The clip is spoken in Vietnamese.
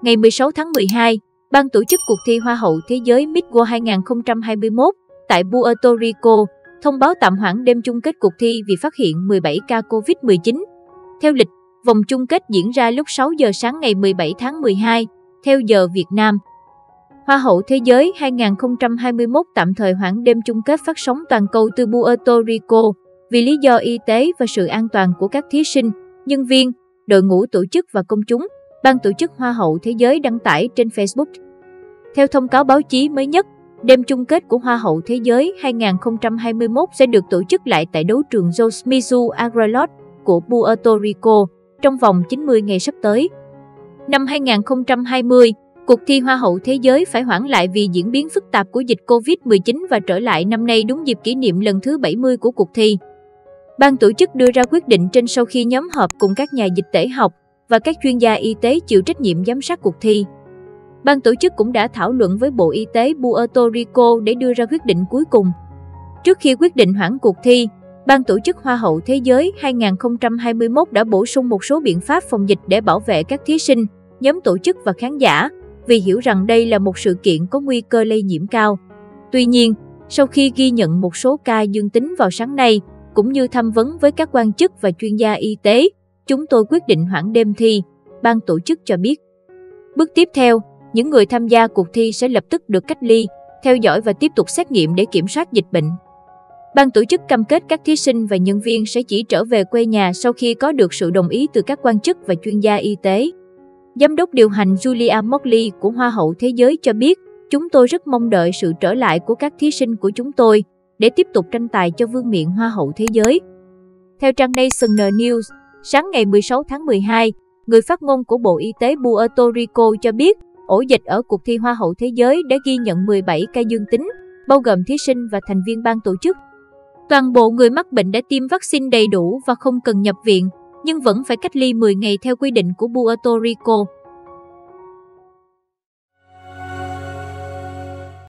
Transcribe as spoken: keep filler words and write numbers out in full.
Ngày mười sáu tháng mười hai, ban tổ chức cuộc thi Hoa hậu Thế giới Miss World hai không hai mốt tại Puerto Rico thông báo tạm hoãn đêm chung kết cuộc thi vì phát hiện mười bảy ca Covid mười chín. Theo lịch, vòng chung kết diễn ra lúc sáu giờ sáng ngày mười bảy tháng mười hai, theo giờ Việt Nam. Hoa hậu Thế giới hai không hai mốt tạm thời hoãn đêm chung kết phát sóng toàn cầu từ Puerto Rico vì lý do y tế và sự an toàn của các thí sinh, nhân viên, đội ngũ tổ chức và công chúng, ban tổ chức Hoa hậu Thế giới đăng tải trên Facebook. Theo thông cáo báo chí mới nhất, đêm chung kết của Hoa hậu Thế giới hai không hai mốt sẽ được tổ chức lại tại đấu trường Jose Mizu Agrelot của Puerto Rico trong vòng chín mươi ngày sắp tới. Năm hai không hai không, cuộc thi Hoa hậu Thế giới phải hoãn lại vì diễn biến phức tạp của dịch Covid mười chín và trở lại năm nay đúng dịp kỷ niệm lần thứ bảy mươi của cuộc thi. Ban tổ chức đưa ra quyết định trên sau khi nhóm họp cùng các nhà dịch tễ học và các chuyên gia y tế chịu trách nhiệm giám sát cuộc thi. Ban tổ chức cũng đã thảo luận với Bộ Y tế Puerto Rico để đưa ra quyết định cuối cùng. Trước khi quyết định hoãn cuộc thi, Ban tổ chức Hoa hậu Thế giới hai không hai mốt đã bổ sung một số biện pháp phòng dịch để bảo vệ các thí sinh, nhóm tổ chức và khán giả, vì hiểu rằng đây là một sự kiện có nguy cơ lây nhiễm cao. Tuy nhiên, sau khi ghi nhận một số ca dương tính vào sáng nay, cũng như tham vấn với các quan chức và chuyên gia y tế, chúng tôi quyết định hoãn đêm thi, ban tổ chức cho biết. Bước tiếp theo, những người tham gia cuộc thi sẽ lập tức được cách ly, theo dõi và tiếp tục xét nghiệm để kiểm soát dịch bệnh. Ban tổ chức cam kết các thí sinh và nhân viên sẽ chỉ trở về quê nhà sau khi có được sự đồng ý từ các quan chức và chuyên gia y tế. Giám đốc điều hành Julia Mockley của Hoa hậu Thế giới cho biết, chúng tôi rất mong đợi sự trở lại của các thí sinh của chúng tôi để tiếp tục tranh tài cho vương miện Hoa hậu Thế giới. Theo trang National News, sáng ngày mười sáu tháng mười hai, người phát ngôn của Bộ Y tế Puerto Rico cho biết, ổ dịch ở cuộc thi Hoa hậu Thế giới đã ghi nhận mười bảy ca dương tính, bao gồm thí sinh và thành viên ban tổ chức. Toàn bộ người mắc bệnh đã tiêm vaccine đầy đủ và không cần nhập viện, nhưng vẫn phải cách ly mười ngày theo quy định của Puerto Rico.